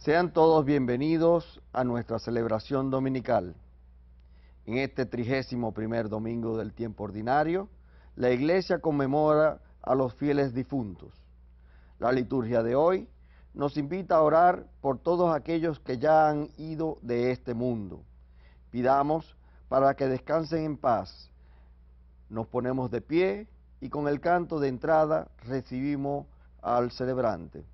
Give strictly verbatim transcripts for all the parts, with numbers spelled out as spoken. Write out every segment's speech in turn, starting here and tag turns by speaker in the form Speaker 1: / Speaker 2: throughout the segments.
Speaker 1: Sean todos bienvenidos a nuestra celebración dominical. En este trigésimo primer domingo del tiempo ordinario, la Iglesia conmemora a los fieles difuntos. La liturgia de hoy nos invita a orar por todos aquellos que ya han ido de este mundo. Pidamos para que descansen en paz. Nos ponemos de pie y con el canto de entrada recibimos al celebrante.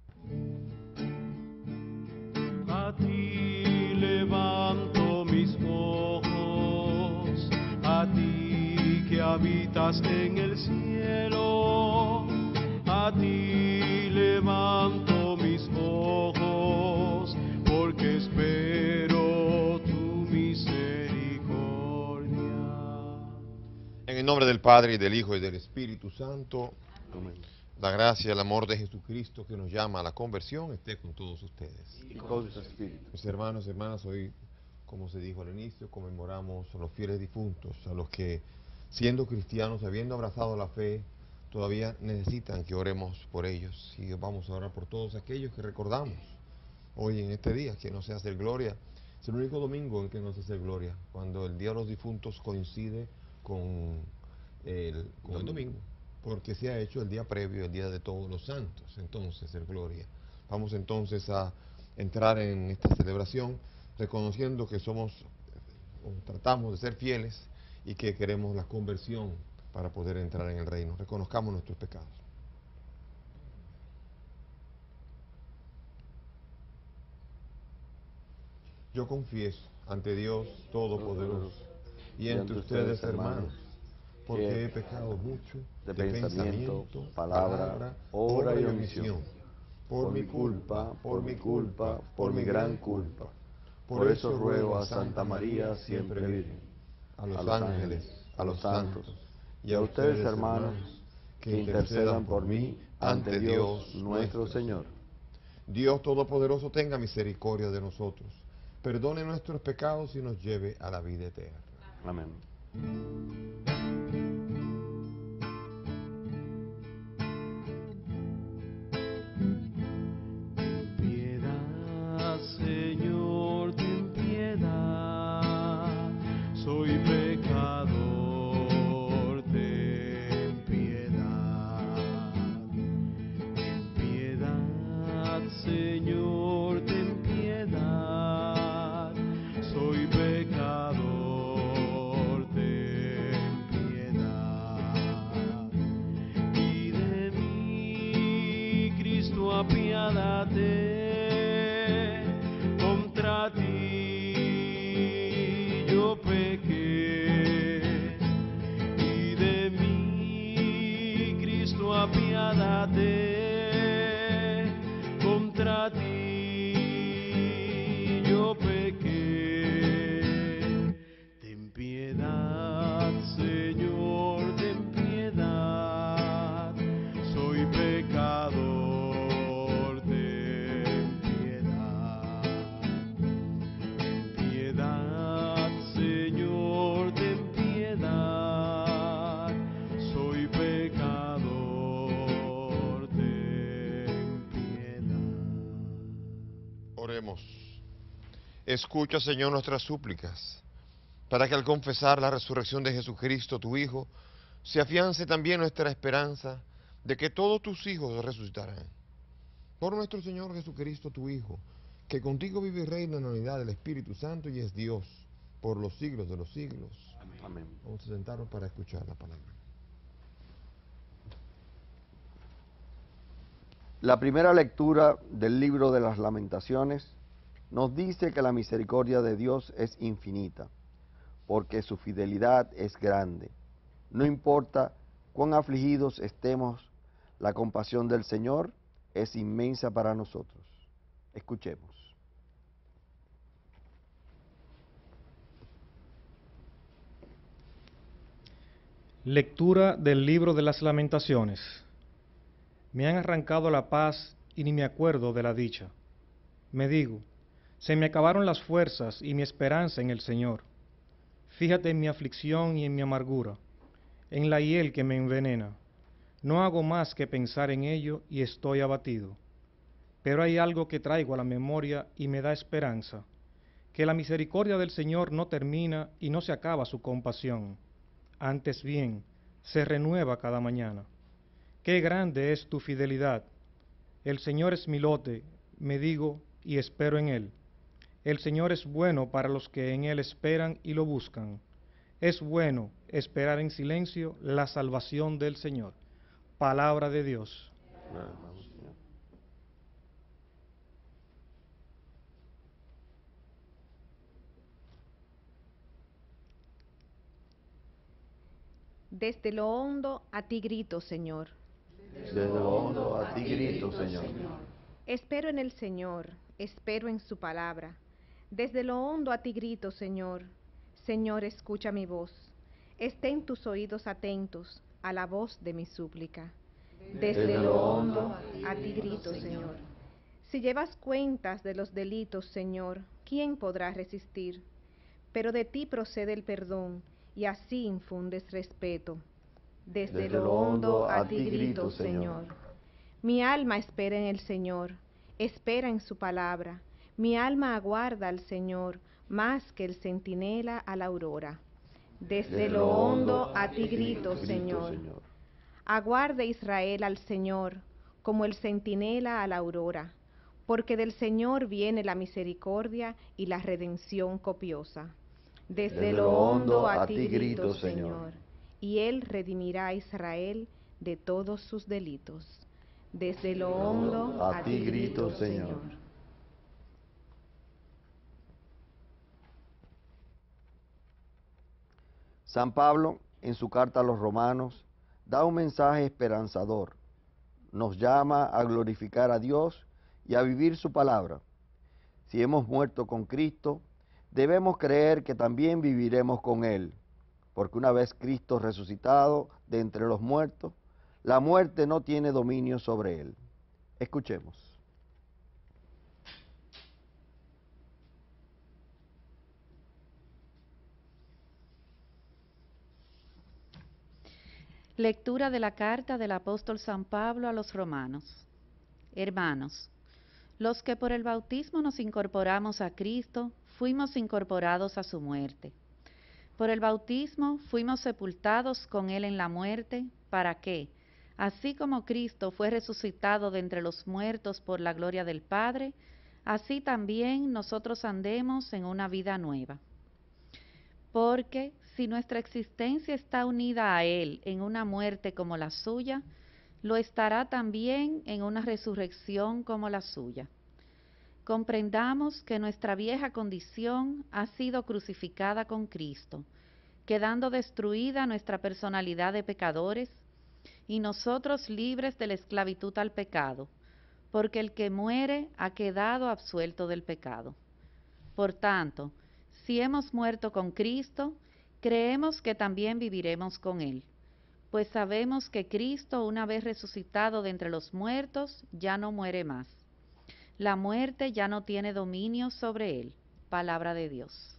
Speaker 2: A ti levanto mis ojos, a ti que habitas en el cielo, a ti levanto mis ojos, porque espero tu misericordia.
Speaker 3: En el nombre del Padre, y del Hijo, y del Espíritu Santo,
Speaker 1: Amén.
Speaker 3: la gracia y el amor de Jesucristo que nos llama a la conversión esté con todos ustedes.
Speaker 1: Y con su espíritu.
Speaker 3: Mis hermanos y hermanas, hoy, como se dijo al inicio, conmemoramos a los fieles difuntos, a los que, siendo cristianos, habiendo abrazado la fe, todavía necesitan que oremos por ellos. Y vamos a orar por todos aquellos que recordamos hoy en este día, que nos hace hacer gloria. Es el único domingo en que nos hace gloria, cuando el Día de los Difuntos coincide con el, con el domingo, porque se ha hecho el día previo, el Día de Todos los Santos, entonces el gloria. Vamos entonces a entrar en esta celebración reconociendo que somos, o tratamos de ser fieles y que queremos la conversión para poder entrar en el reino. Reconozcamos nuestros pecados. Yo confieso ante Dios Todopoderoso y ante ustedes, hermanos, porque he pecado mucho
Speaker 1: de
Speaker 3: de
Speaker 1: pensamiento,
Speaker 3: pensamiento,
Speaker 1: palabra, obra y omisión, por mi culpa, por mi culpa, por mi gran culpa. Por eso ruego a Santa María, siempre Virgen,
Speaker 3: a los ángeles, a los santos,
Speaker 1: y a ustedes, hermanos, que intercedan por mí ante Dios nuestro Señor.
Speaker 3: Dios Todopoderoso tenga misericordia de nosotros, perdone nuestros pecados y nos lleve a la vida eterna.
Speaker 1: Amén.
Speaker 2: Piedad, Señor, ten piedad, soy pecador, ten piedad. Ten piedad, Señor, ten piedad, soy pecador, ten piedad. Y de mí, Cristo, apiádate. Contra ti yo pequé, y de mí, Cristo, apiádate. Contra ti yo pequé. Ten piedad, Señor, ten piedad, soy pecador, ten piedad. Ten piedad, Señor, ten piedad, soy pecador, ten piedad.
Speaker 3: Oremos. Escucha, Señor, nuestras súplicas, para que al confesar la resurrección de Jesucristo, tu Hijo, se afiance también nuestra esperanza de que todos tus hijos resucitarán. Por nuestro Señor Jesucristo, tu Hijo, que contigo vive y reina en la unidad del Espíritu Santo y es Dios por los siglos de los siglos.
Speaker 1: Amén.
Speaker 3: Vamos a sentarnos para escuchar la palabra.
Speaker 1: La primera lectura del libro de las Lamentaciones nos dice que la misericordia de Dios es infinita, porque su fidelidad es grande. No importa cuán afligidos estemos, la compasión del Señor es inmensa para nosotros. Escuchemos.
Speaker 4: Lectura del libro de las Lamentaciones. Me han arrancado la paz y ni me acuerdo de la dicha. Me digo, se me acabaron las fuerzas y mi esperanza en el Señor. Fíjate en mi aflicción y en mi amargura, en la hiel que me envenena. No hago más que pensar en ello y estoy abatido. Pero hay algo que traigo a la memoria y me da esperanza, que la misericordia del Señor no termina y no se acaba su compasión. Antes bien, se renueva cada mañana. Qué grande es tu fidelidad. El Señor es mi lote, me digo, y espero en Él. El Señor es bueno para los que en Él esperan y lo buscan. Es bueno esperar en silencio la salvación del Señor. Palabra de Dios.
Speaker 5: Desde lo hondo a ti grito, Señor.
Speaker 1: Desde lo hondo a ti grito, Señor.
Speaker 5: Espero en el Señor, espero en su palabra. Desde lo hondo a ti grito, Señor. Señor, escucha mi voz. Estén tus oídos atentos a la voz de mi súplica. Desde lo hondo a ti grito, Señor. Si llevas cuentas de los delitos, Señor, ¿quién podrá resistir? Pero de ti procede el perdón, y así infundes respeto. Desde, Desde lo hondo a ti grito, Señor. Mi alma espera en el Señor, espera en su palabra. Mi alma aguarda al Señor, más que el centinela a la aurora. Desde, Desde lo hondo a ti grito, Señor. Señor. Aguarde Israel al Señor, como el centinela a la aurora, porque del Señor viene la misericordia y la redención copiosa. Desde, Desde lo hondo a ti grito, Señor, y Él redimirá a Israel de todos sus delitos. Desde lo hondo a ti grito, Señor.
Speaker 1: San Pablo, en su carta a los romanos, da un mensaje esperanzador. Nos llama a glorificar a Dios y a vivir su palabra. Si hemos muerto con Cristo, debemos creer que también viviremos con Él, porque una vez Cristo resucitado de entre los muertos, la muerte no tiene dominio sobre Él. Escuchemos.
Speaker 6: Lectura de la carta del apóstol San Pablo a los romanos. Hermanos, los que por el bautismo nos incorporamos a Cristo, fuimos incorporados a su muerte. Por el bautismo fuimos sepultados con Él en la muerte, para que, así como Cristo fue resucitado de entre los muertos por la gloria del Padre, así también nosotros andemos en una vida nueva. Porque si nuestra existencia está unida a Él en una muerte como la suya, lo estará también en una resurrección como la suya. Comprendamos que nuestra vieja condición ha sido crucificada con Cristo, quedando destruida nuestra personalidad de pecadores y nosotros libres de la esclavitud al pecado, porque el que muere ha quedado absuelto del pecado. Por tanto, si hemos muerto con Cristo, creemos que también viviremos con Él, pues sabemos que Cristo, una vez resucitado de entre los muertos, ya no muere más. La muerte ya no tiene dominio sobre Él. Palabra de Dios.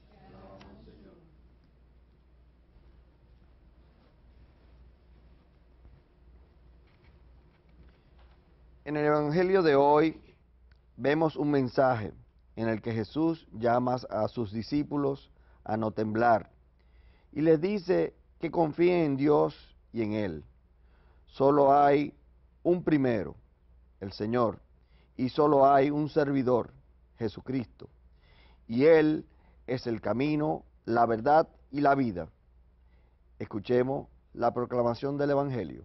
Speaker 1: En el Evangelio de hoy vemos un mensaje en el que Jesús llama a sus discípulos a no temblar y les dice que confíen en Dios y en Él. Solo hay un primero, el Señor, y solo hay un servidor, Jesucristo, y Él es el camino, la verdad y la vida. Escuchemos la proclamación del Evangelio.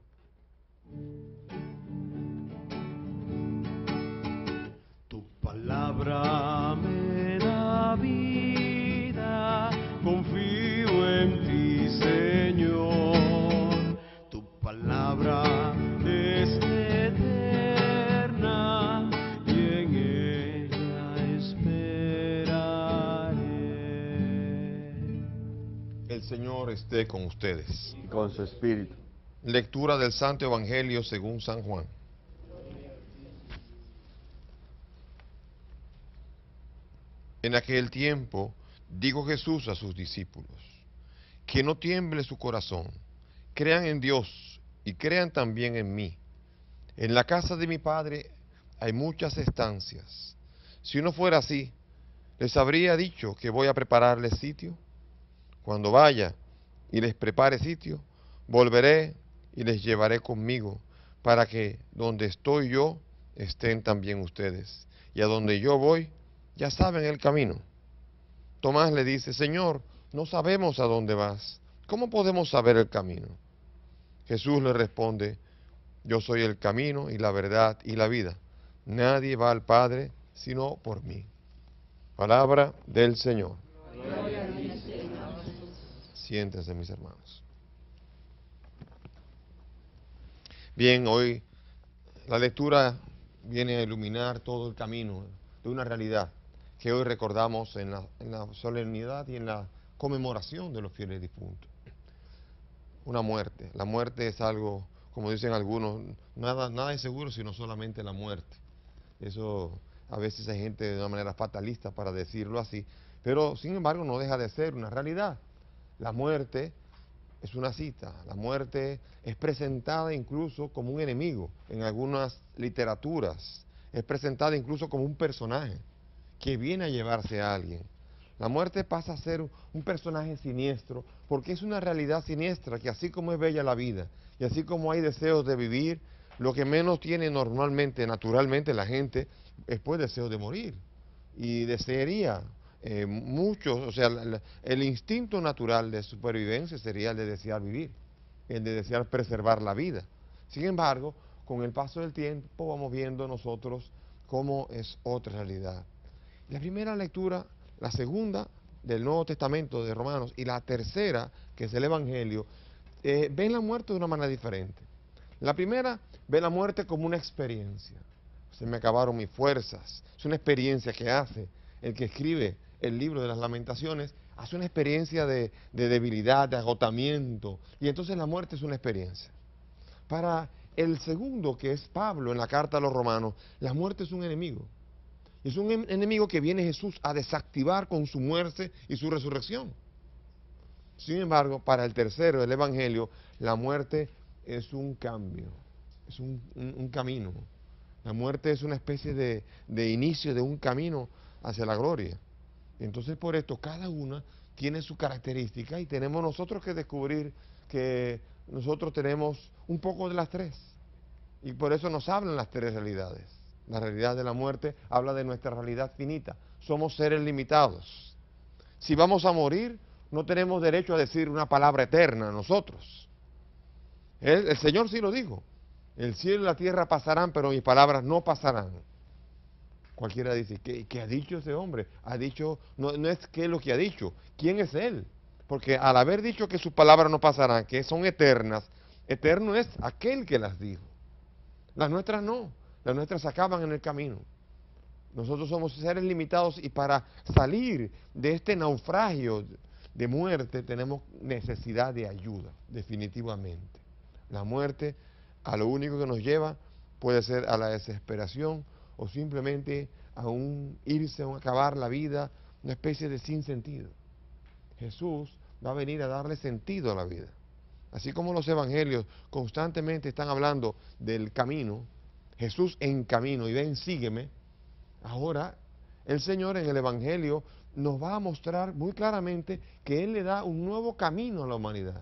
Speaker 2: Tu palabra me da vida, confío en ti, Señor. Tu palabra es eterna y en ella esperaré.
Speaker 3: El Señor esté con ustedes.
Speaker 1: Y con su espíritu.
Speaker 3: Lectura del Santo Evangelio según San Juan. En aquel tiempo dijo Jesús a sus discípulos, que no tiemble su corazón, crean en Dios y crean también en mí. En la casa de mi Padre hay muchas estancias. Si no fuera así, les habría dicho que voy a prepararles sitio. Cuando vaya y les prepare sitio, volveré y les llevaré conmigo, para que donde estoy yo, estén también ustedes. Y a donde yo voy, ya saben el camino. Tomás le dice, Señor, no sabemos a dónde vas. ¿Cómo podemos saber el camino? Jesús le responde, yo soy el camino y la verdad y la vida. Nadie va al Padre sino por mí. Palabra del Señor. Siéntense, mis hermanos. Bien, hoy la lectura viene a iluminar todo el camino de una realidad que hoy recordamos en la, en la solemnidad y en la conmemoración de los fieles difuntos. Una muerte. La muerte es algo, como dicen algunos, nada, nada es seguro sino solamente la muerte. Eso a veces hay gente de una manera fatalista para decirlo así, pero sin embargo no deja de ser una realidad. La muerte es una cita, la muerte es presentada incluso como un enemigo en algunas literaturas, es presentada incluso como un personaje que viene a llevarse a alguien. La muerte pasa a ser un personaje siniestro porque es una realidad siniestra que así como es bella la vida y así como hay deseos de vivir, lo que menos tiene normalmente, naturalmente la gente es pues deseo de morir y desearía eh, mucho, o sea, la, la, el instinto natural de supervivencia sería el de desear vivir, el de desear preservar la vida. Sin embargo, con el paso del tiempo vamos viendo nosotros cómo es otra realidad. La primera lectura, la segunda del Nuevo Testamento de Romanos y la tercera, que es el Evangelio, eh, ven la muerte de una manera diferente. La primera ve la muerte como una experiencia. Se me acabaron mis fuerzas. Es una experiencia que hace el que escribe el libro de las Lamentaciones, hace una experiencia de, de debilidad, de agotamiento, y entonces la muerte es una experiencia. Para el segundo, que es Pablo en la carta a los Romanos, la muerte es un enemigo. Es un enemigo que viene Jesús a desactivar con su muerte y su resurrección. Sin embargo, para el tercero, el Evangelio, la muerte es un cambio, es un, un, un camino. La muerte es una especie de, de inicio de un camino hacia la gloria. Entonces, por esto, cada una tiene su característica y tenemos nosotros que descubrir que nosotros tenemos un poco de las tres. Y por eso nos hablan las tres realidades. La realidad de la muerte habla de nuestra realidad finita. Somos seres limitados. Si vamos a morir, no tenemos derecho a decir una palabra eterna nosotros. El, el Señor sí lo dijo. El cielo y la tierra pasarán, pero mis palabras no pasarán. Cualquiera dice, ¿qué, qué ha dicho ese hombre? Ha dicho, no, no es qué es lo que ha dicho, ¿quién es él? Porque al haber dicho que sus palabras no pasarán, que son eternas, eterno es aquel que las dijo. Las nuestras no, las nuestras acaban en el camino. Nosotros somos seres limitados y para salir de este naufragio de muerte tenemos necesidad de ayuda, definitivamente. La muerte a lo único que nos lleva puede ser a la desesperación o simplemente a un irse, a un acabar la vida, una especie de sinsentido. Jesús va a venir a darle sentido a la vida. Así como los evangelios constantemente están hablando del camino, Jesús en camino, y ven, sígueme, ahora el Señor en el evangelio nos va a mostrar muy claramente que Él le da un nuevo camino a la humanidad.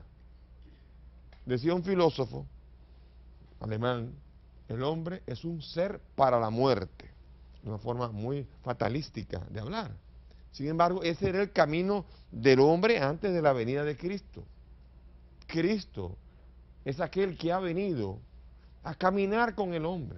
Speaker 3: Decía un filósofo alemán, el hombre es un ser para la muerte, una forma muy fatalística de hablar. Sin embargo, ese era el camino del hombre antes de la venida de Cristo. Cristo es aquel que ha venido a caminar con el hombre.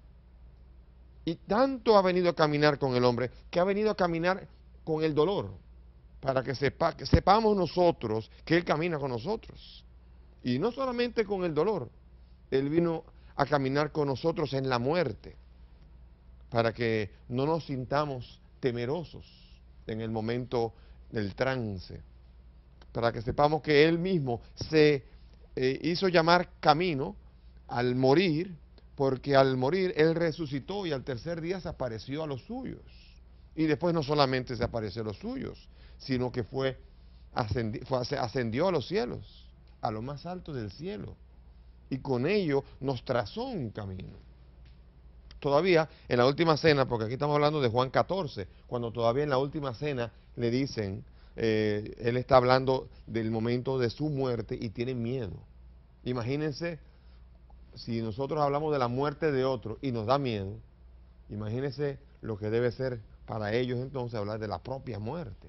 Speaker 3: Y tanto ha venido a caminar con el hombre que ha venido a caminar con el dolor, para que, sepa, que sepamos nosotros que Él camina con nosotros. Y no solamente con el dolor, Él vino a caminar con nosotros en la muerte, para que no nos sintamos temerosos en el momento del trance, para que sepamos que Él mismo se eh, hizo llamar camino al morir, porque al morir Él resucitó y al tercer día se apareció a los suyos. Y después no solamente se apareció a los suyos, sino que fue, ascendi fue ascendió a los cielos, a lo más alto del cielo. Y con ello nos trazó un camino. todavía en la última cena, porque aquí estamos hablando de Juan catorce, cuando todavía en la última cena le dicen, eh, él está hablando del momento de su muerte y tienen miedo. Imagínense, si nosotros hablamos de la muerte de otro y nos da miedo, imagínense lo que debe ser para ellos entonces hablar de la propia muerte.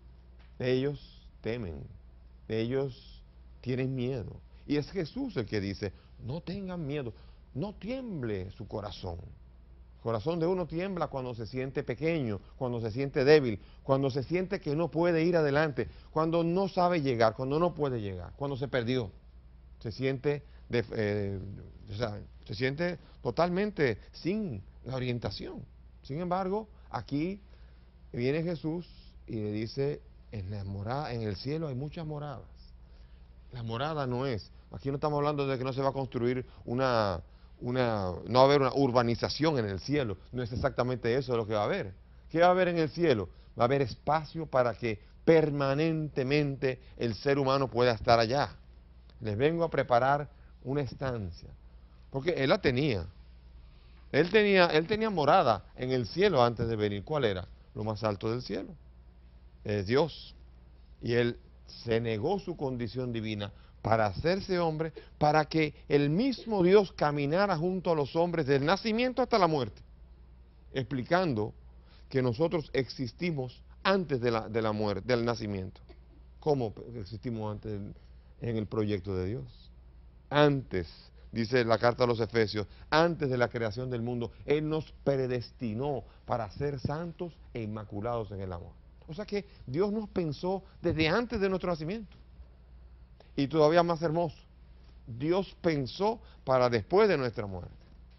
Speaker 3: Ellos temen, ellos tienen miedo. Y es Jesús el que dice, no tengan miedo, no tiemble su corazón. El corazón de uno tiembla cuando se siente pequeño, cuando se siente débil, cuando se siente que no puede ir adelante, cuando no sabe llegar, cuando no puede llegar, cuando se perdió. Se siente, de, eh, o sea, se siente totalmente sin la orientación. Sin embargo, aquí viene Jesús y le dice, en, la morada, en el cielo hay muchas moradas. La morada no es, aquí no estamos hablando de que no se va a construir una, una, no va a haber una urbanización en el cielo, no es exactamente eso lo que va a haber. ¿Qué va a haber en el cielo? Va a haber espacio para que permanentemente el ser humano pueda estar allá. Les vengo a preparar una estancia, porque él la tenía. Él tenía, él tenía morada en el cielo antes de venir. ¿Cuál era? Lo más alto del cielo. Es Dios. Y él se negó su condición divina para hacerse hombre, para que el mismo Dios caminara junto a los hombres del nacimiento hasta la muerte, explicando que nosotros existimos antes de la, de la muerte, del nacimiento. ¿Cómo existimos antes del, en el proyecto de Dios? Antes, dice la carta a los Efesios, antes de la creación del mundo, Él nos predestinó para ser santos e inmaculados en el amor. O sea que Dios nos pensó desde antes de nuestro nacimiento. Y todavía más hermoso, Dios pensó para después de nuestra muerte.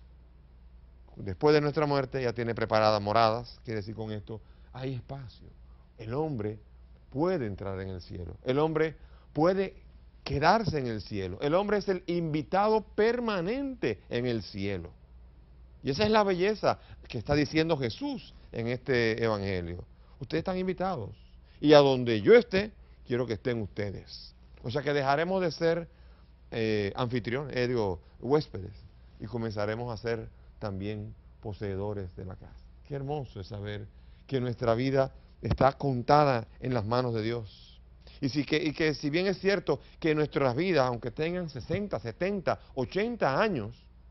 Speaker 3: Después de nuestra muerte ya tiene preparadas moradas, quiere decir con esto, hay espacio. El hombre puede entrar en el cielo, el hombre puede quedarse en el cielo, el hombre es el invitado permanente en el cielo. Y esa es la belleza que está diciendo Jesús en este evangelio. Ustedes están invitados. Y a donde yo esté, quiero que estén ustedes. O sea que dejaremos de ser eh, anfitriones, eh, digo, huéspedes, y comenzaremos a ser también poseedores de la casa. Qué hermoso es saber que nuestra vida está contada en las manos de Dios. Y, si que, y que si bien es cierto que nuestras vidas, aunque tengan sesenta, setenta, ochenta años,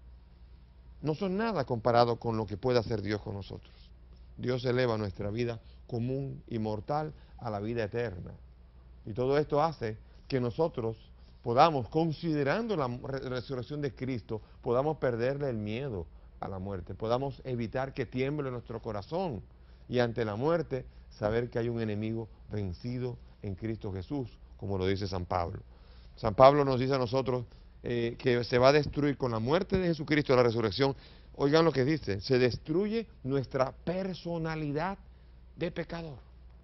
Speaker 3: no son nada comparado con lo que puede hacer Dios con nosotros. Dios eleva nuestra vida común y mortal a la vida eterna. Y todo esto hace que nosotros podamos, considerando la resurrección de Cristo, podamos perderle el miedo a la muerte, podamos evitar que tiemble nuestro corazón y ante la muerte saber que hay un enemigo vencido en Cristo Jesús, como lo dice San Pablo. San Pablo nos dice a nosotros eh, que se va a destruir con la muerte de Jesucristo, la resurrección. Oigan lo que dice, se destruye nuestra personalidad de pecador.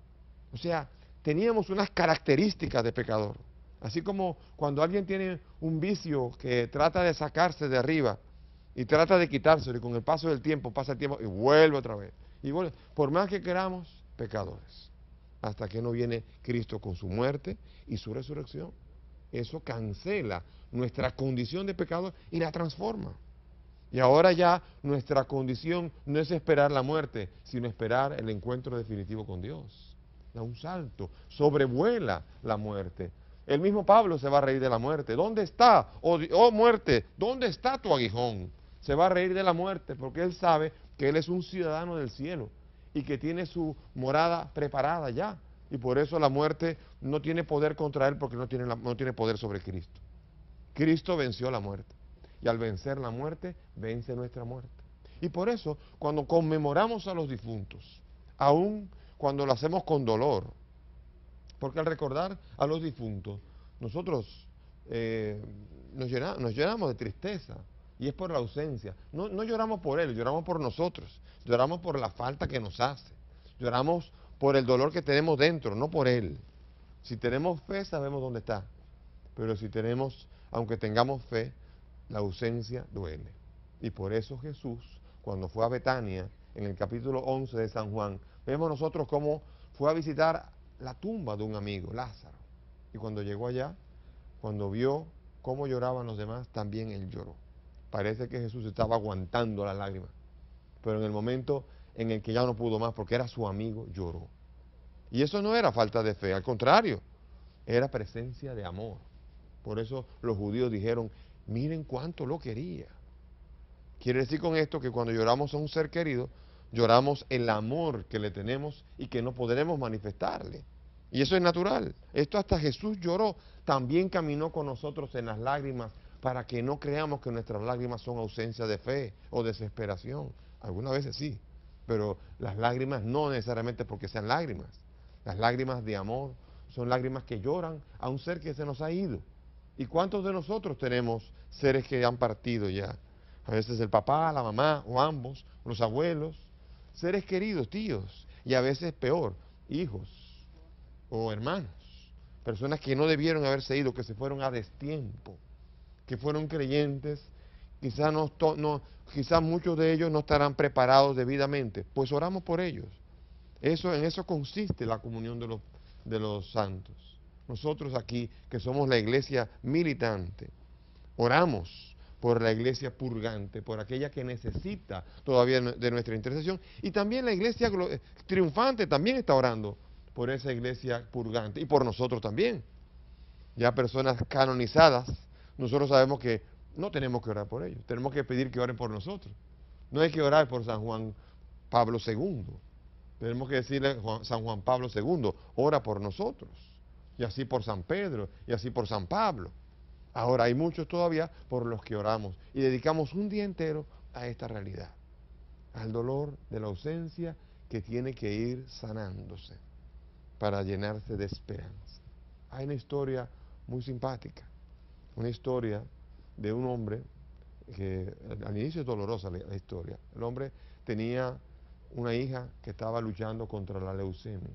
Speaker 3: O sea, teníamos unas características de pecador. Así como cuando alguien tiene un vicio que trata de sacarse de arriba y trata de quitárselo y con el paso del tiempo pasa el tiempo y vuelve otra vez. Y vuelve. Por más que queramos, pecadores. Hasta que no viene Cristo con su muerte y su resurrección. Eso cancela nuestra condición de pecador y la transforma. Y ahora ya nuestra condición no es esperar la muerte, sino esperar el encuentro definitivo con Dios. Da un salto, sobrevuela la muerte. El mismo Pablo se va a reír de la muerte. ¿Dónde está? Oh, oh muerte, ¿dónde está tu aguijón? Se va a reír de la muerte porque él sabe que él es un ciudadano del cielo y que tiene su morada preparada ya. Y por eso la muerte no tiene poder contra él porque no tiene, la, no tiene poder sobre Cristo. Cristo venció la muerte. Y al vencer la muerte, vence nuestra muerte. Y por eso, cuando conmemoramos a los difuntos, aún cuando lo hacemos con dolor, porque al recordar a los difuntos, nosotros eh, nos, llena, nos llenamos de tristeza, y es por la ausencia. No, no lloramos por él, lloramos por nosotros, lloramos por la falta que nos hace, lloramos por el dolor que tenemos dentro, no por él. Si tenemos fe, sabemos dónde está, pero si tenemos, aunque tengamos fe, la ausencia duele. Y por eso Jesús, cuando fue a Betania, en el capítulo once de San Juan, vemos nosotros cómo fue a visitar la tumba de un amigo, Lázaro. Y cuando llegó allá, cuando vio cómo lloraban los demás, también él lloró. Parece que Jesús estaba aguantando las lágrimas. pero en el momento en el que ya no pudo más, porque era su amigo, lloró. Y eso no era falta de fe, al contrario, era presencia de amor. Por eso los judíos dijeron, miren cuánto lo quería. Quiere decir con esto que cuando lloramos a un ser querido, lloramos el amor que le tenemos y que no podremos manifestarle. Y eso es natural. Esto hasta Jesús lloró. También caminó con nosotros en las lágrimas para que no creamos que nuestras lágrimas son ausencia de fe o desesperación. Algunas veces sí, pero las lágrimas no necesariamente porque sean lágrimas. Las lágrimas de amor son lágrimas que lloran a un ser que se nos ha ido. ¿Y cuántos de nosotros tenemos seres que han partido ya? A veces el papá, la mamá o ambos, los abuelos, seres queridos, tíos, y a veces peor, hijos o hermanos, personas que no debieron haberse ido, que se fueron a destiempo, que fueron creyentes, quizás no, no, quizás muchos de ellos no estarán preparados debidamente, pues oramos por ellos. Eso, en eso consiste la comunión de los, de los santos. Nosotros aquí, que somos la iglesia militante, oramos por la iglesia purgante, por aquella que necesita todavía de nuestra intercesión, y también la iglesia triunfante también está orando por esa iglesia purgante, y por nosotros también. Ya personas canonizadas, nosotros sabemos que no tenemos que orar por ellos, tenemos que pedir que oren por nosotros. No hay que orar por San Juan Pablo segundo, tenemos que decirle a San Juan Pablo segundo, ora por nosotros, y así por San Pedro, y así por San Pablo. Ahora hay muchos todavía por los que oramos y dedicamos un día entero a esta realidad, al dolor de la ausencia que tiene que ir sanándose para llenarse de esperanza. Hay una historia muy simpática, una historia de un hombre que al inicio es dolorosa la, la historia. El hombre tenía una hija que estaba luchando contra la leucemia,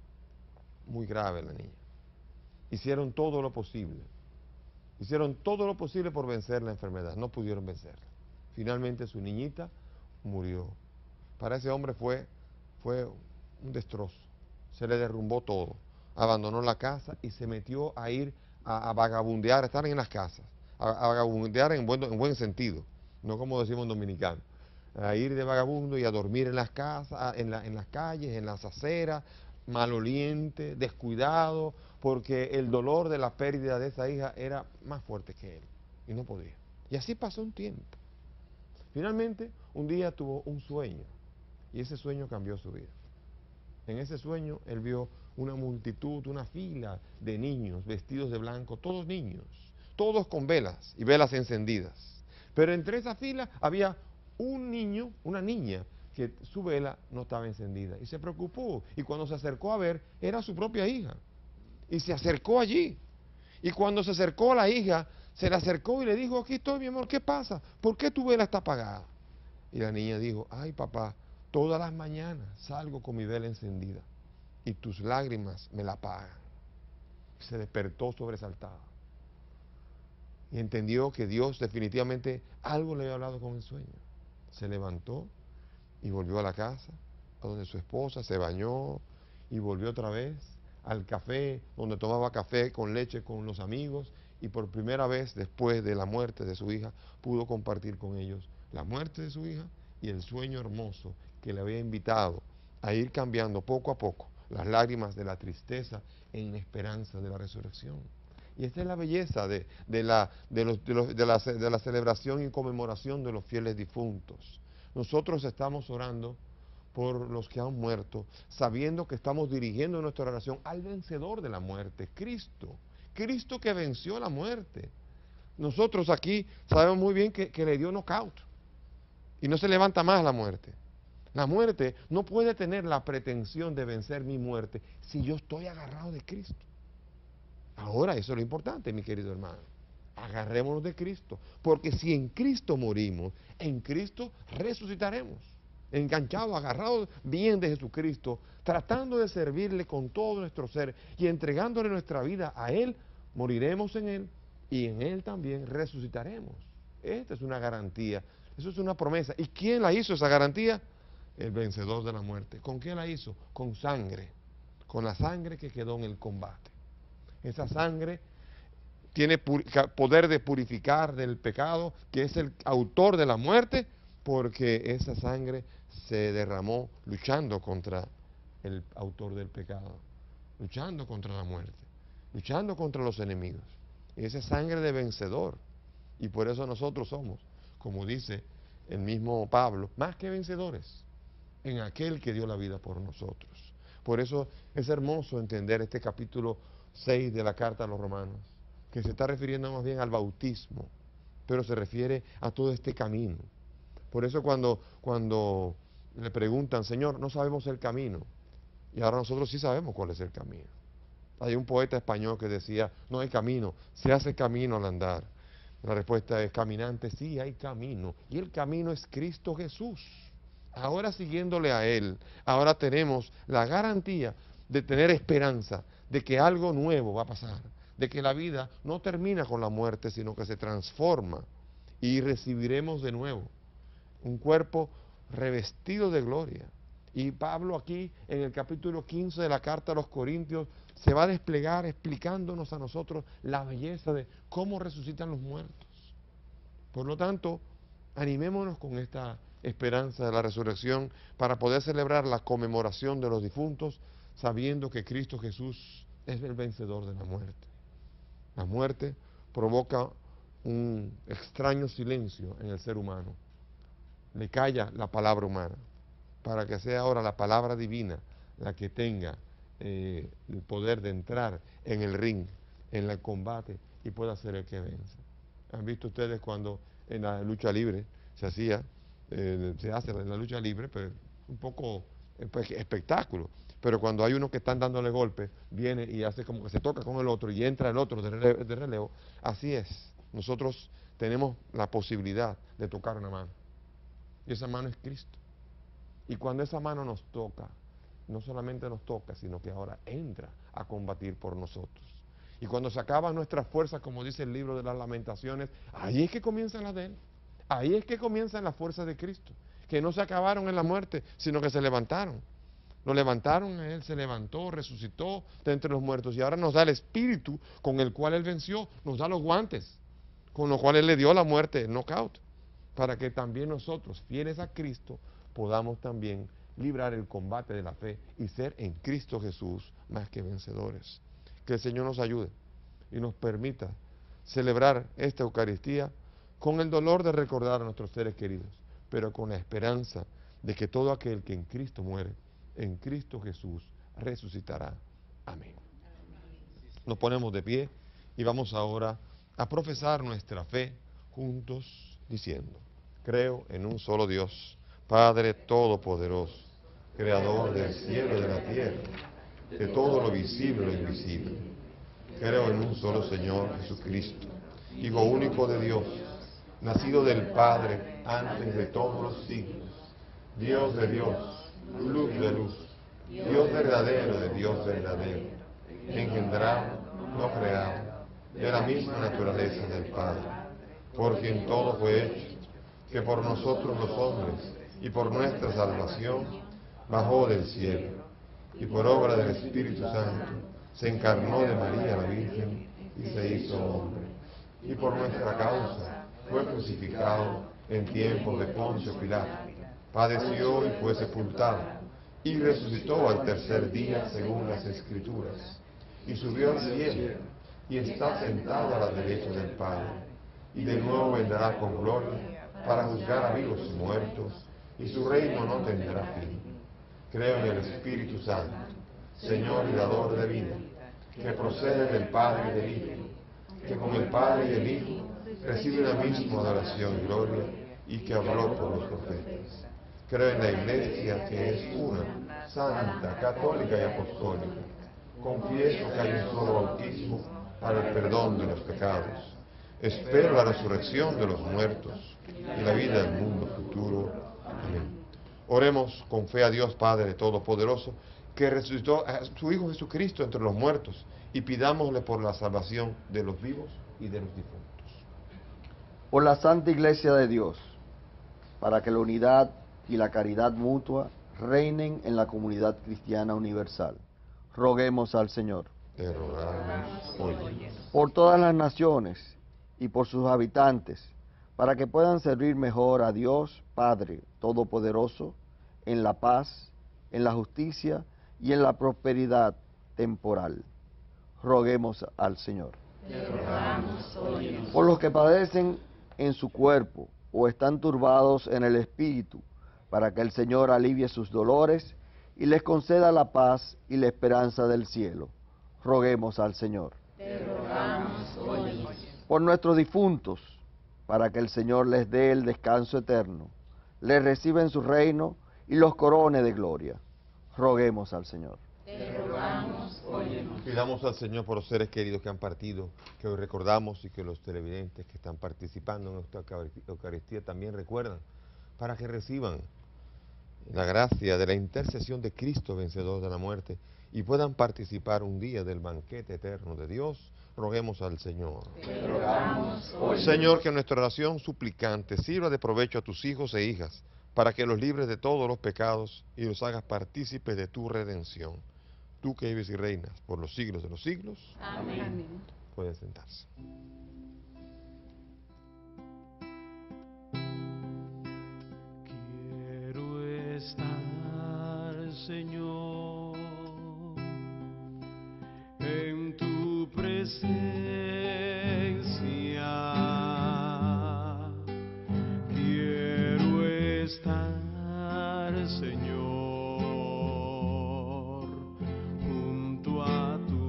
Speaker 3: muy grave la niña. Hicieron todo lo posible. Hicieron todo lo posible por vencer la enfermedad, no pudieron vencerla. Finalmente su niñita murió. Para ese hombre fue, fue un destrozo, se le derrumbó todo, abandonó la casa y se metió a ir a, a vagabundear, a estar en las casas, a, a vagabundear en buen, en buen sentido, no como decimos en dominicano, a ir de vagabundo y a dormir en las casas, en, la, en las calles, en las aceras, maloliente, descuidado, porque el dolor de la pérdida de esa hija era más fuerte que él y no podía. Y así pasó un tiempo. Finalmente, un día tuvo un sueño y ese sueño cambió su vida. En ese sueño él vio una multitud, una fila de niños vestidos de blanco, todos niños, todos con velas y velas encendidas. Pero entre esa fila había un niño, una niña, que su vela no estaba encendida y se preocupó, y cuando se acercó a ver, era su propia hija, y se acercó allí, y cuando se acercó a la hija, se le acercó y le dijo, aquí estoy mi amor, ¿qué pasa? ¿Por qué tu vela está apagada? Y la niña dijo, ay papá, todas las mañanas salgo con mi vela encendida, y tus lágrimas me la apagan. Se despertó sobresaltada, y entendió que Dios definitivamente algo le había hablado con el sueño. Se levantó y volvió a la casa, a donde su esposa se bañó y volvió otra vez al café, donde tomaba café con leche con los amigos, y por primera vez después de la muerte de su hija pudo compartir con ellos la muerte de su hija y el sueño hermoso que le había invitado a ir cambiando poco a poco las lágrimas de la tristeza en esperanza de la resurrección. Y esta es la belleza de, de, la, de, los, de, los, de, la, de la celebración y conmemoración de los fieles difuntos. Nosotros estamos orando por los que han muerto, sabiendo que estamos dirigiendo nuestra oración al vencedor de la muerte, Cristo. Cristo que venció la muerte. Nosotros aquí sabemos muy bien que, que le dio knockout y no se levanta más la muerte. La muerte no puede tener la pretensión de vencer mi muerte si yo estoy agarrado de Cristo. Ahora, eso es lo importante, mi querido hermano. Agarrémonos de Cristo, porque si en Cristo morimos, en Cristo resucitaremos. Enganchados, agarrados bien de Jesucristo, tratando de servirle con todo nuestro ser y entregándole nuestra vida a Él, moriremos en Él y en Él también resucitaremos. Esta es una garantía, eso es una promesa. ¿Y quién la hizo esa garantía? El vencedor de la muerte. ¿Con qué la hizo? Con sangre, con la sangre que quedó en el combate. Esa sangre tiene poder de purificar del pecado, que es el autor de la muerte, porque esa sangre se derramó luchando contra el autor del pecado, luchando contra la muerte, luchando contra los enemigos. Y esa sangre de vencedor. Y por eso nosotros somos, como dice el mismo Pablo, más que vencedores en aquel que dio la vida por nosotros. Por eso es hermoso entender este capítulo seis de la carta a los romanos, que se está refiriendo más bien al bautismo, pero se refiere a todo este camino. Por eso cuando, cuando le preguntan, Señor, no sabemos el camino, y ahora nosotros sí sabemos cuál es el camino. Hay un poeta español que decía, no hay camino, se hace camino al andar. La respuesta es, caminante, sí hay camino, y el camino es Cristo Jesús. Ahora siguiéndole a Él, ahora tenemos la garantía de tener esperanza, de que algo nuevo va a pasar, de que la vida no termina con la muerte, sino que se transforma y recibiremos de nuevo un cuerpo revestido de gloria. Y Pablo aquí en el capítulo quince de la carta a los Corintios se va a desplegar explicándonos a nosotros la belleza de cómo resucitan los muertos. Por lo tanto, animémonos con esta esperanza de la resurrección para poder celebrar la conmemoración de los difuntos, sabiendo que Cristo Jesús es el vencedor de la muerte. La muerte provoca un extraño silencio en el ser humano. Le calla la palabra humana, para que sea ahora la palabra divina la que tenga eh, el poder de entrar en el ring, en el combate, y pueda ser el que vence. ¿Han visto ustedes cuando en la lucha libre se hacía, eh, se hace en la lucha libre, pero un poco eh, pues, espectáculo? Pero cuando hay uno que están dándole golpe, viene y hace como que se toca con el otro y entra el otro de relevo, de relevo. Así es, nosotros tenemos la posibilidad de tocar una mano, y esa mano es Cristo. Y cuando esa mano nos toca, no solamente nos toca, sino que ahora entra a combatir por nosotros. Y cuando se acaban nuestras fuerzas, como dice el libro de las Lamentaciones, ahí es que comienzan las de Él. Ahí es que comienzan las fuerzas de Cristo, que no se acabaron en la muerte, sino que se levantaron. Lo levantaron a Él, se levantó, resucitó de entre los muertos, y ahora nos da el Espíritu con el cual Él venció, nos da los guantes, con los cuales Él le dio a la muerte el knockout, para que también nosotros, fieles a Cristo, podamos también librar el combate de la fe y ser en Cristo Jesús más que vencedores. Que el Señor nos ayude y nos permita celebrar esta Eucaristía con el dolor de recordar a nuestros seres queridos, pero con la esperanza de que todo aquel que en Cristo muere, en Cristo Jesús resucitará. Amén. Nos ponemos de pie y vamos ahora a profesar nuestra fe juntos diciendo, creo en un solo Dios, Padre Todopoderoso, Creador del cielo y de la tierra, de todo lo visible e invisible. Creo en un solo Señor Jesucristo, Hijo único de Dios, nacido del Padre antes de todos los siglos, Dios de Dios, luz de luz, Dios verdadero de Dios verdadero, engendrado, no creado, de la misma naturaleza del Padre, por quien todo fue hecho, que por nosotros los hombres y por nuestra salvación bajó del cielo, y por obra del Espíritu Santo se encarnó de María la Virgen y se hizo hombre, y por nuestra causa fue crucificado en tiempos de Poncio Pilato, padeció y fue sepultado, y resucitó al tercer día según las Escrituras, y subió al cielo, y está sentado a la derecha del Padre, y de nuevo vendrá con gloria para juzgar a vivos y muertos, y su reino no tendrá fin. Creo en el Espíritu Santo, Señor y dador de vida, que procede del Padre y del Hijo, que con el Padre y el Hijo recibe la misma adoración y gloria, y que habló por los profetas. Creo en la Iglesia, que es una, santa, católica y apostólica. Confieso que hay un solo bautismo para el perdón de los pecados. Espero la resurrección de los muertos y la vida del mundo futuro. Amén. Oremos con fe a Dios Padre Todopoderoso, que resucitó a su Hijo Jesucristo entre los muertos, y pidámosle por la salvación de los vivos y de los difuntos.
Speaker 1: Por la Santa Iglesia de Dios, para que la unidad y la caridad mutua reinen en la comunidad cristiana universal. Roguemos al Señor.
Speaker 3: Te rogamos, oye.
Speaker 1: Por todas las naciones y por sus habitantes, para que puedan servir mejor a Dios Padre Todopoderoso en la paz, en la justicia y en la prosperidad temporal. Roguemos al Señor.
Speaker 6: Te rogamos, óyenos.
Speaker 1: Por los que padecen en su cuerpo o están turbados en el espíritu, para que el Señor alivie sus dolores y les conceda la paz y la esperanza del cielo. Roguemos al Señor.
Speaker 6: Te rogamos, óyenos.
Speaker 1: Por nuestros difuntos, para que el Señor les dé el descanso eterno, les reciba en su reino y los corone de gloria. Roguemos al Señor.
Speaker 6: Te rogamos, óyenos.
Speaker 3: Pidamos al Señor por los seres queridos que han partido, que hoy recordamos, y que los televidentes que están participando en esta Eucaristía también recuerdan, para que reciban la gracia de la intercesión de Cristo, vencedor de la muerte, y puedan participar un día del banquete eterno de Dios. Roguemos al Señor.
Speaker 6: Te rogamos, óyenos.
Speaker 3: Señor, que nuestra oración suplicante sirva de provecho a tus hijos e hijas, para que los libres de todos los pecados y los hagas partícipes de tu redención. Tú que vives y reinas por los siglos de los siglos.
Speaker 6: Amén.
Speaker 3: Pueden sentarse.
Speaker 2: Quiero estar, Señor, en tu presencia. Quiero estar, Señor, junto a tu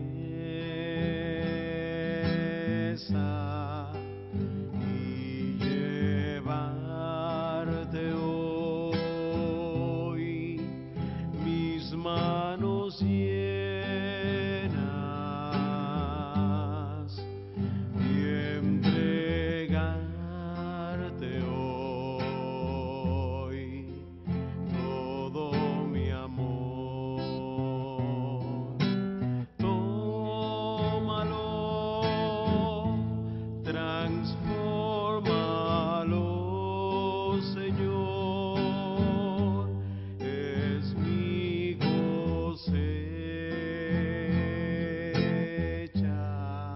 Speaker 2: mesa y llevarte hoy mis manos llenas y entregarte hoy todo mi amor. Tómalo, transfórmalo, Señor, es mi cosecha.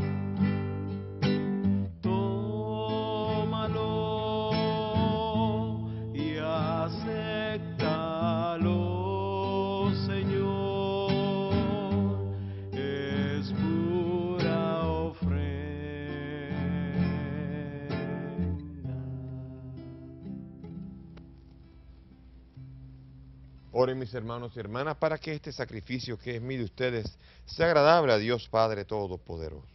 Speaker 2: Tómalo y acéptalo, Señor, es pura ofrenda.
Speaker 3: Oren mis hermanos y hermanas para que este sacrificio que es mío de ustedes sea agradable a Dios Padre Todopoderoso.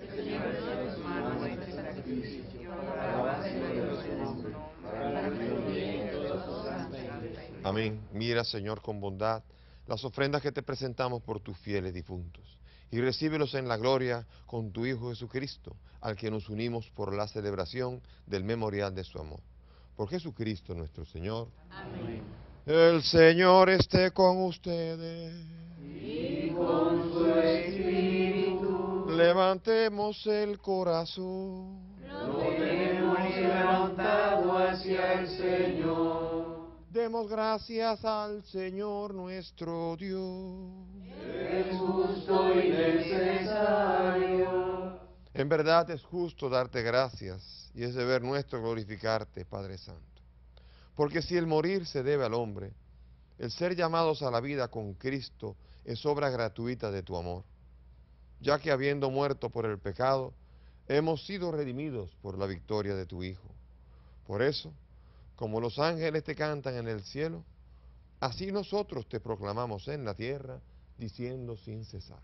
Speaker 3: Amén. Mira, Señor, con bondad las ofrendas que te presentamos por tus fieles difuntos y recíbelos en la gloria con tu Hijo Jesucristo, al que nos unimos por la celebración del memorial de su amor. Por Jesucristo nuestro Señor.
Speaker 6: Amén.
Speaker 3: El Señor esté con ustedes.
Speaker 6: Y con su espíritu
Speaker 3: Levantemos el corazón.
Speaker 6: lo tenemos levantado hacia el Señor.
Speaker 3: Demos gracias al Señor nuestro Dios.
Speaker 6: Es justo y necesario.
Speaker 3: En verdad es justo darte gracias y es deber nuestro glorificarte, Padre Santo. Porque si el morir se debe al hombre, el ser llamados a la vida con Cristo es obra gratuita de tu amor, ya que habiendo muerto por el pecado, hemos sido redimidos por la victoria de tu Hijo. Por eso, como los ángeles te cantan en el cielo, así nosotros te proclamamos en la tierra, diciendo sin cesar.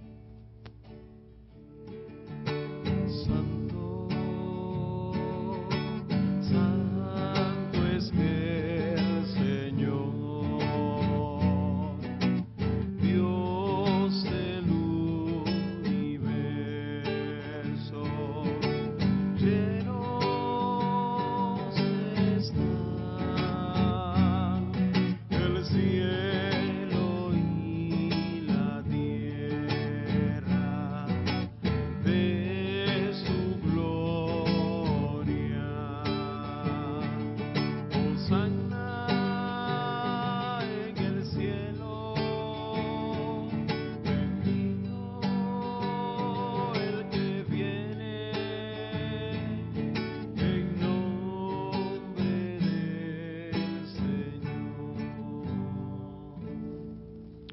Speaker 2: Santo, santo es el Señor, Dios del universo, llenos están el cielo y la tierra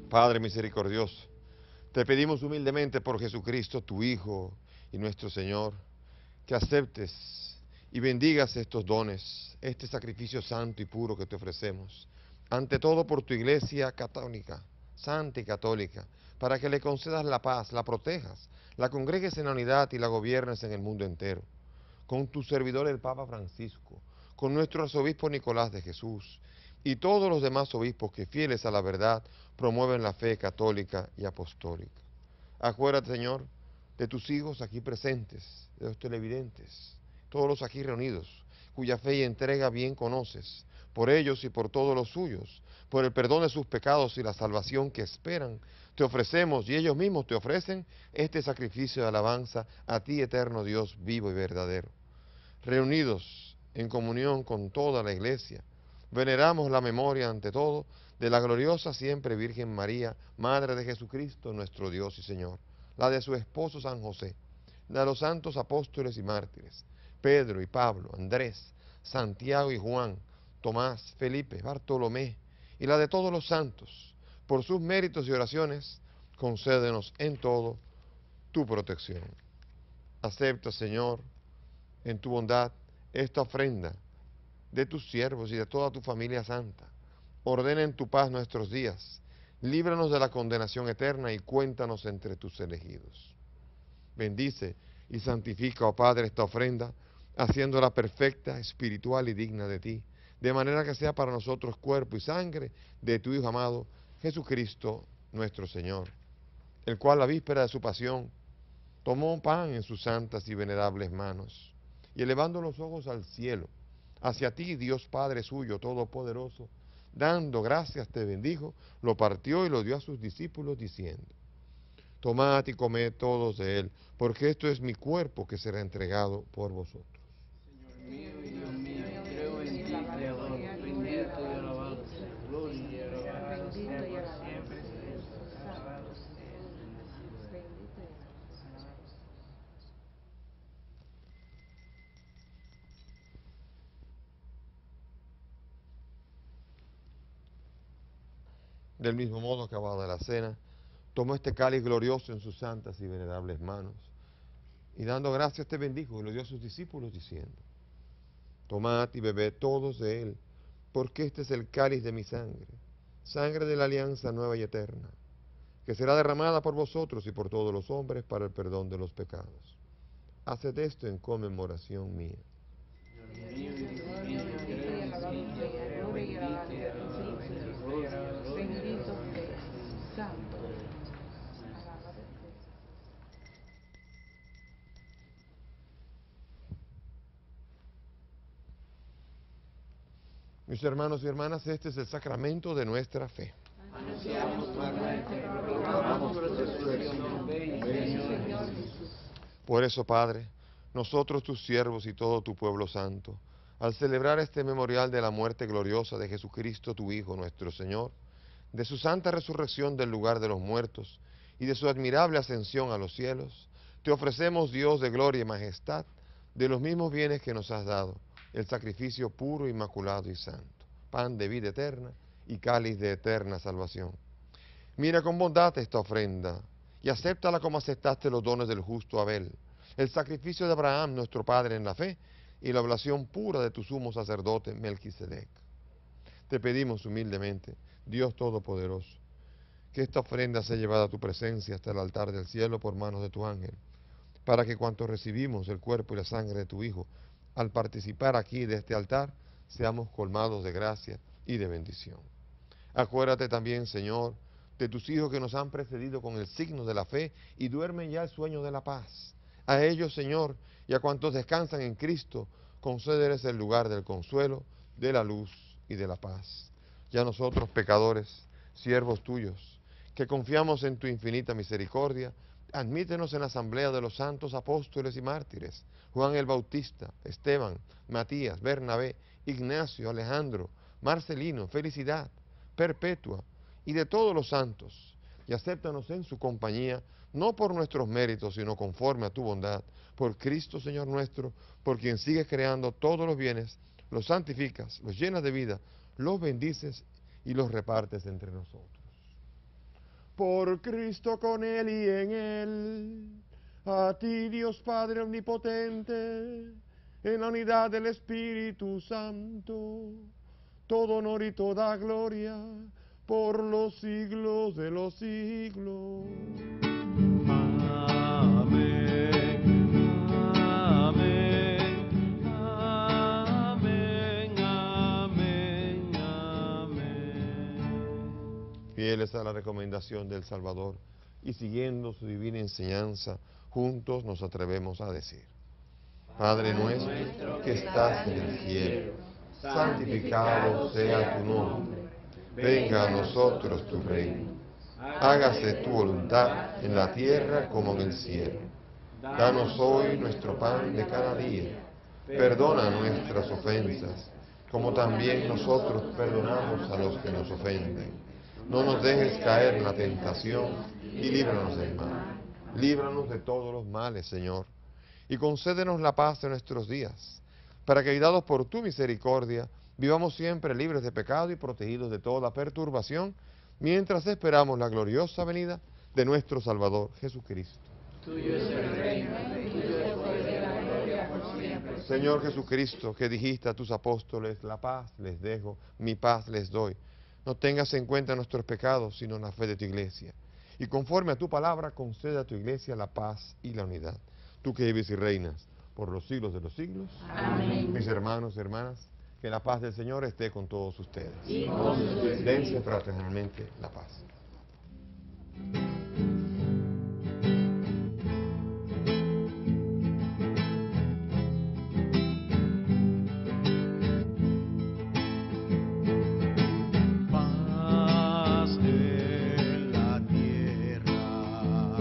Speaker 3: Padre misericordioso, te pedimos humildemente por Jesucristo, tu Hijo y nuestro Señor, que aceptes y bendigas estos dones, este sacrificio santo y puro que te ofrecemos, ante todo por tu Iglesia católica, santa y católica, para que le concedas la paz, la protejas, la congregues en la unidad y la gobiernes en el mundo entero. Con tu servidor el Papa Francisco, con nuestro arzobispo Nicolás de Jesús y todos los demás obispos que fieles a la verdad promueven la fe católica y apostólica. Acuérdate, Señor, de tus hijos aquí presentes, de los televidentes, todos los aquí reunidos, cuya fe y entrega bien conoces, por ellos y por todos los suyos, por el perdón de sus pecados y la salvación que esperan, te ofrecemos y ellos mismos te ofrecen este sacrificio de alabanza a ti, eterno Dios vivo y verdadero. Reunidos en comunión con toda la Iglesia, veneramos la memoria ante todo de la gloriosa siempre Virgen María, Madre de Jesucristo, nuestro Dios y Señor, la de su esposo San José, la de los santos apóstoles y mártires, Pedro y Pablo, Andrés, Santiago y Juan, Tomás, Felipe, Bartolomé, y la de todos los santos. Por sus méritos y oraciones, concédenos en todo tu protección. Acepta, Señor, en tu bondad, esta ofrenda de tus siervos y de toda tu familia santa. Ordena en tu paz nuestros días, líbranos de la condenación eterna y cuéntanos entre tus elegidos. Bendice y santifica, oh Padre, esta ofrenda, haciéndola perfecta, espiritual y digna de ti, de manera que sea para nosotros cuerpo y sangre de tu Hijo amado, Jesucristo nuestro Señor, el cual la víspera de su pasión tomó un pan en sus santas y venerables manos, y elevando los ojos al cielo, hacia ti, Dios Padre suyo, todopoderoso, dando gracias te bendijo, lo partió y lo dio a sus discípulos diciendo: tomad y comed todos de él, porque esto es mi cuerpo que será entregado por vosotros.
Speaker 2: Señor mío y Dios mío, creo en ti, Creador, bendito y alabado, gloria y alabanza por siempre.
Speaker 3: Del mismo modo, acabada la cena, tomó este cáliz glorioso en sus santas y venerables manos, y dando gracias te bendijo y lo dio a sus discípulos diciendo: tomad y bebed todos de él, porque este es el cáliz de mi sangre, sangre de la alianza nueva y eterna, que será derramada por vosotros y por todos los hombres para el perdón de los pecados. Haced esto en conmemoración mía. Mis hermanos y hermanas, este es el sacramento de nuestra fe. Por eso, Padre, nosotros tus siervos y todo tu pueblo santo, al celebrar este memorial de la muerte gloriosa de Jesucristo, tu Hijo, nuestro Señor, de su santa resurrección del lugar de los muertos y de su admirable ascensión a los cielos, te ofrecemos, Dios de gloria y majestad, de los mismos bienes que nos has dado, el sacrificio puro, inmaculado y santo, pan de vida eterna y cáliz de eterna salvación. Mira con bondad esta ofrenda y acéptala como aceptaste los dones del justo Abel, el sacrificio de Abraham, nuestro padre en la fe, y la oblación pura de tu sumo sacerdote Melquisedec. Te pedimos humildemente, Dios Todopoderoso, que esta ofrenda sea llevada a tu presencia hasta el altar del cielo por manos de tu ángel, para que cuanto recibimos el cuerpo y la sangre de tu Hijo, al participar aquí de este altar, seamos colmados de gracia y de bendición. Acuérdate también, Señor, de tus hijos que nos han precedido con el signo de la fe y duermen ya el sueño de la paz. A ellos, Señor, y a cuantos descansan en Cristo, concédeles el lugar del consuelo, de la luz y de la paz. Y a nosotros, pecadores, siervos tuyos, que confiamos en tu infinita misericordia, admítenos en la asamblea de los santos apóstoles y mártires, Juan el Bautista, Esteban, Matías, Bernabé, Ignacio, Alejandro, Marcelino, Felicidad, Perpetua, y de todos los santos, y acéptanos en su compañía, no por nuestros méritos, sino conforme a tu bondad, por Cristo Señor nuestro, por quien sigues creando todos los bienes, los santificas, los llenas de vida, los bendices y los repartes entre nosotros. por Cristo, con Él y en Él. A ti, Dios Padre omnipotente, en la unidad del Espíritu Santo, todo honor y toda gloria por los siglos de los siglos.
Speaker 7: Amén, amén, amén, amén, amén.
Speaker 3: Fieles a la recomendación del Salvador y siguiendo su divina enseñanza, juntos nos atrevemos a decir: Padre nuestro que estás en el cielo, santificado sea tu nombre. Venga a nosotros tu reino. Hágase tu voluntad en la tierra como en el cielo. Danos hoy nuestro pan de cada día. Perdona nuestras ofensas, como también nosotros perdonamos a los que nos ofenden. No nos dejes caer en la tentación y líbranos del mal. Líbranos de todos los males, Señor, y concédenos la paz de nuestros días, para que, guiados por tu misericordia, vivamos siempre libres de pecado y protegidos de toda perturbación, mientras esperamos la gloriosa venida de nuestro Salvador Jesucristo.
Speaker 2: Tuyo es el reino, tuyo es el poder y la gloria por siempre.
Speaker 3: Señor Jesucristo, que dijiste a tus apóstoles: la paz les dejo, mi paz les doy. No tengas en cuenta nuestros pecados, sino la fe de tu iglesia. Y conforme a tu palabra, concede a tu iglesia la paz y la unidad. Tú que vives y reinas por los siglos de los siglos.
Speaker 2: Amén.
Speaker 3: Mis hermanos y hermanas, que la paz del Señor esté con todos ustedes.
Speaker 2: Y con su espíritu.
Speaker 3: Dense fraternalmente la paz.
Speaker 7: Paz en la tierra,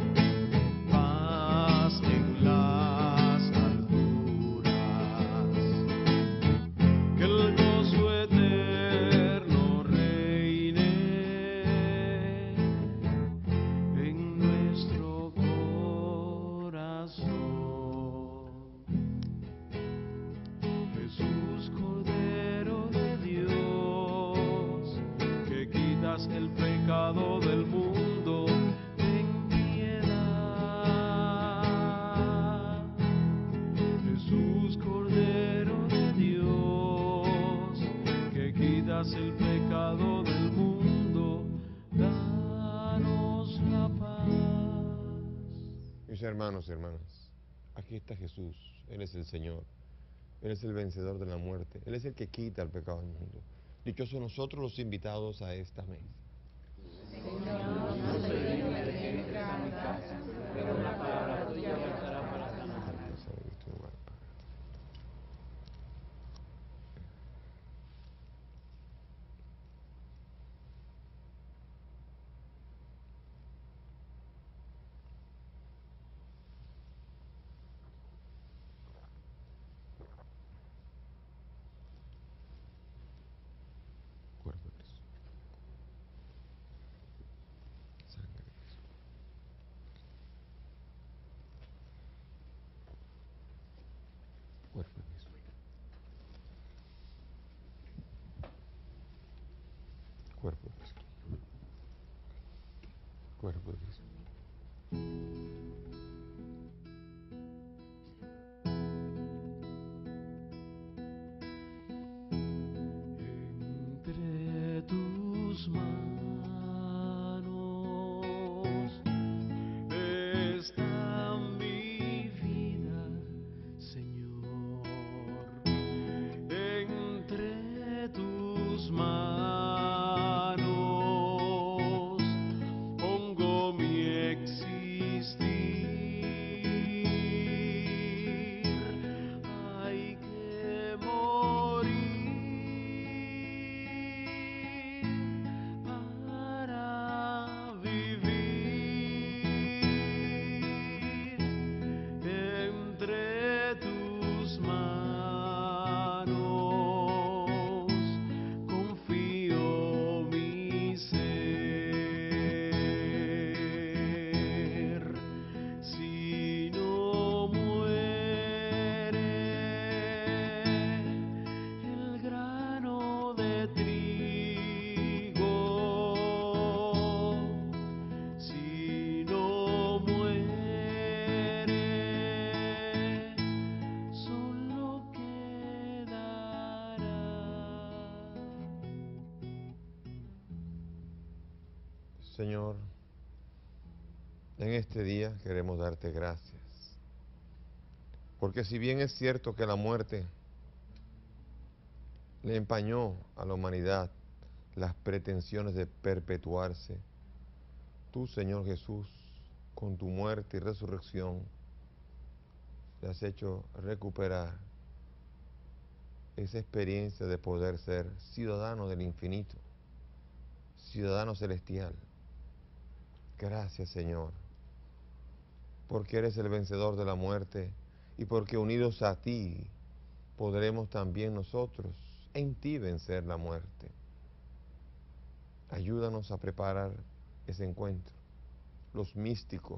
Speaker 7: paz en las alturas, que el gozo eterno reine en nuestro corazón. Jesús, Cordero de Dios, que quitas el pecado del mundo, ten piedad. Jesús, Cordero de Dios, que quitas el pecado del mundo, danos la paz.
Speaker 3: Mis hermanos y hermanas, aquí está Jesús. Él es el Señor. Él es el vencedor de la muerte. Él es el que quita el pecado del mundo. Dichosos nosotros los invitados a esta mesa.
Speaker 2: No soy digno de que entres a mi casa, pero una palabra tuya bastará para sanar.
Speaker 3: Cuerpo de Cristo. Sangre de Cristo. Cuerpo de Cristo. Cuerpo de Cristo. Cuerpo de Cristo.
Speaker 7: Entre tus manos está mi vida, Señor. Entre tus manos pongo mi existir. Hay que morir para vivir. Entre tus manos confío mi ser. Si no muere el grano de trigo,
Speaker 3: Señor, en este día queremos darte gracias, porque si bien es cierto que la muerte le empañó a la humanidad las pretensiones de perpetuarse, tú, Señor Jesús, con tu muerte y resurrección, le has hecho recuperar esa experiencia de poder ser ciudadano del infinito, ciudadano celestial. Gracias, Señor, porque eres el vencedor de la muerte y porque unidos a ti podremos también nosotros en ti vencer la muerte. Ayúdanos a preparar ese encuentro. Los místicos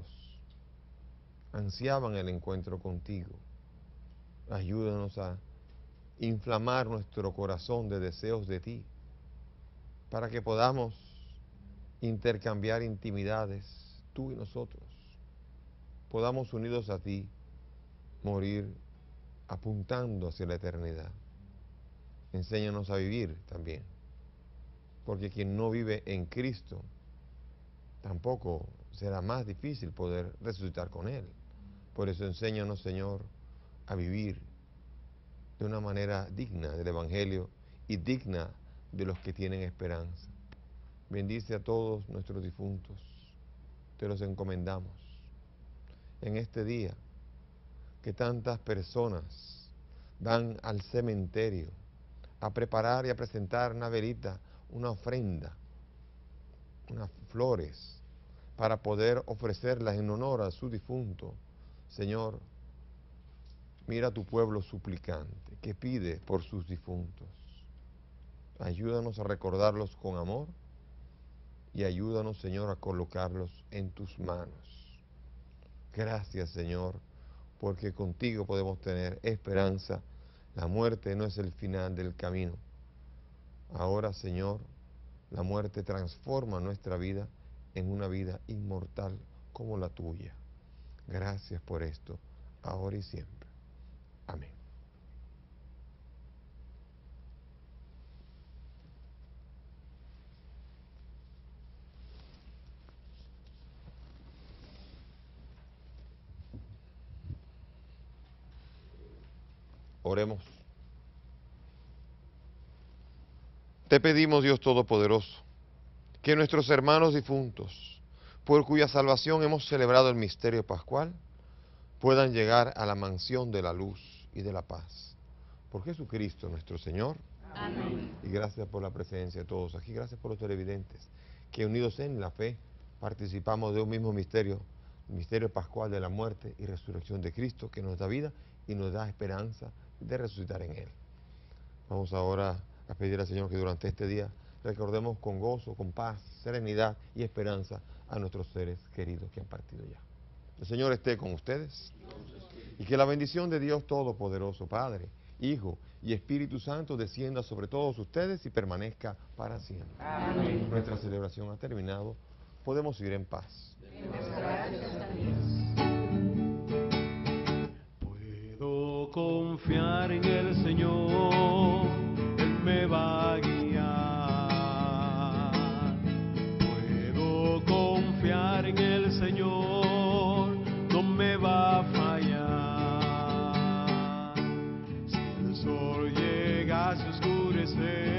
Speaker 3: ansiaban el encuentro contigo. Ayúdanos a inflamar nuestro corazón de deseos de ti, para que podamos intercambiar intimidades, tú y nosotros. Podamos, unidos a ti, morir apuntando hacia la eternidad. Enséñanos a vivir también, porque quien no vive en Cristo, tampoco será más difícil poder resucitar con Él. Por eso enséñanos, Señor, a vivir de una manera digna del Evangelio y digna de los que tienen esperanza. Bendice a todos nuestros difuntos, te los encomendamos. En este día que tantas personas van al cementerio a preparar y a presentar una velita, una ofrenda, unas flores, para poder ofrecerlas en honor a su difunto. Señor, mira a tu pueblo suplicante que pide por sus difuntos. Ayúdanos a recordarlos con amor y ayúdanos, Señor, a colocarlos en tus manos. Gracias, Señor, porque contigo podemos tener esperanza. La muerte no es el final del camino. Ahora, Señor, la muerte transforma nuestra vida en una vida inmortal como la tuya. Gracias por esto, ahora y siempre. Amén. Oremos. Te pedimos, Dios Todopoderoso, que nuestros hermanos difuntos, por cuya salvación hemos celebrado el misterio pascual, puedan llegar a la mansión de la luz y de la paz. Por Jesucristo nuestro Señor.
Speaker 6: Amén.
Speaker 3: Y gracias por la presencia de todos aquí. Gracias por los televidentes, que unidos en la fe participamos de un mismo misterio, el misterio pascual de la muerte y resurrección de Cristo, que nos da vida y nos da esperanza de resucitar en Él. Vamos ahora a pedir al Señor que durante este día recordemos con gozo, con paz, serenidad y esperanza a nuestros seres queridos que han partido ya. El Señor esté con ustedes y que la bendición de Dios Todopoderoso, Padre, Hijo y Espíritu Santo descienda sobre todos ustedes y permanezca para siempre.
Speaker 2: Amén.
Speaker 3: Nuestra celebración ha terminado. Podemos ir en paz.
Speaker 7: Puedo confiar en el Señor, Él me va a guiar. Puedo confiar en el Señor, no me va a fallar. Si el sol llegase a oscurecer,